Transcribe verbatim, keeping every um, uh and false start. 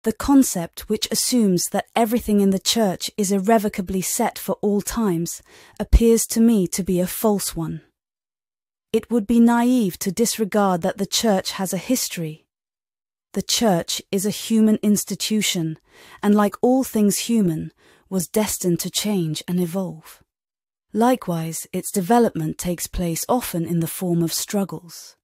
The concept which assumes that everything in the Church is irrevocably set for all times appears to me to be a false one. It would be naive to disregard that the Church has a history. The Church is a human institution, and like all things human, was destined to change and evolve. Likewise, its development takes place often in the form of struggles.